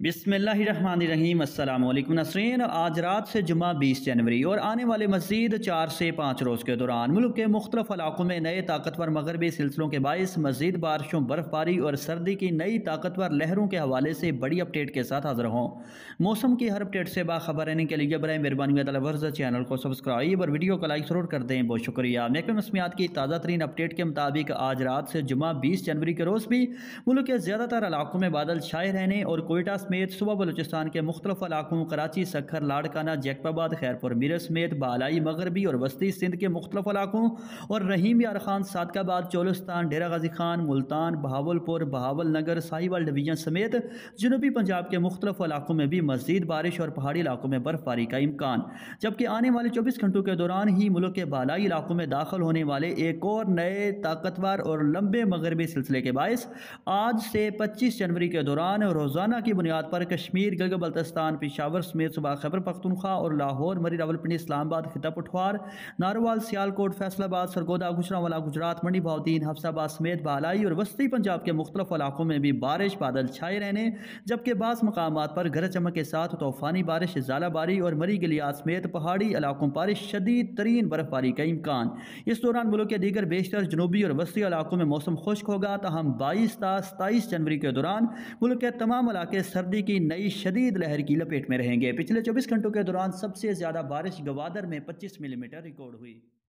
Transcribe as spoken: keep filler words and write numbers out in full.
بسم اللہ الرحمن الرحیم۔ السلام علیکم ناظرین، آج رات سے جمعہ بیس جنوری اور آنے والے مزید چار سے پانچ روز کے دوران ملک کے مختلف علاقوں میں نئے طاقتور مغربی سلسلوں کے باعث مزید بارشوں، برف باری اور سردی کی نئی طاقتور لہروں کے حوالے سے بڑی اپڈیٹ کے ساتھ حاضر ہوں۔ موسم کی ہر اپڈیٹ سے باخبر رہنے کے لیے برائے مہربانی ورز چینل کو سبسکرائب اور ویڈیو کو لائک ضرور کر دیں، بہت شکریہ۔ محکمہ موسمیات کی تازہ ترین اپڈیٹ کے مطابق آج رات سے جمعہ بیس جنوری کے روز بھی ملک کے زیادہ تر علاقوں میں بادل چھائے رہنے اور کوئٹہ سمیت صوبہ بلوچستان کے مختلف علاقوں کراچی، سکھر، لاڑکانہ، جیکب آباد، خیرپور میرٹھ سمیت بالائی مغربی اور وسطی سندھ کے مختلف علاقوں اور رحیم یار Khan, Sadiqabad, Cholistan, Dera Ghazi Khan, Multan, Bahawalpur, Bahawalnagar, Sahiwal division سمیت جنوبی پنجاب کے مختلف علاقوں میں بھی مزید بارش اور پہاڑی علاقوں میں برف باری کا امکان، جبکہ آنے والے چوبیس گھنٹوں کے دوران ہی ملک کے بالائی علاقوں میں داخل ہونے والے ایک اور نئے طاقتور اور لمبے مغربی سلسلے کے باعث آج سے پچیس جنوری کے دوران روزانہ کی بنیاد پر کشمیر، گلگت بلتستان، پشاور سمیت صوبہ خیبر پختونخوا اور لاہور، مری، راولپنڈی، اسلام آباد، خطہ پٹھوار، ناروال، سیالکوٹ، فیصل آباد، سرگودا، گوجرانوالہ، گجرات، منڈی بہاؤدین، حفص آباد سمیت بالائی اور وسطی پنجاب کے مختلف علاقوں میں بھی بارش، بادل چھائے رہنے، جبکہ بعض مقامات پر گرج چمک کے ساتھ طوفانی بارش، ژالہ باری اور مری گلیات سمیت پہاڑی علاقوں پر شدید ترین برف باری کا امکان۔ اس دوران ملک کے دیگر بیشتر جنوبی اور وسطی علاقوں میں موسم خشک ہوگا، تاہم بائیس تا ستائیس جنوری کے دوران ملک کے تمام علاقے سردی کی نئی شدید لہر کی لپیٹ میں رہیں گے۔ پچھلے چوبیس گھنٹوں کے دوران سب سے زیادہ بارش گوادر میں پچیس ملی میٹر ریکارڈ ہوئی۔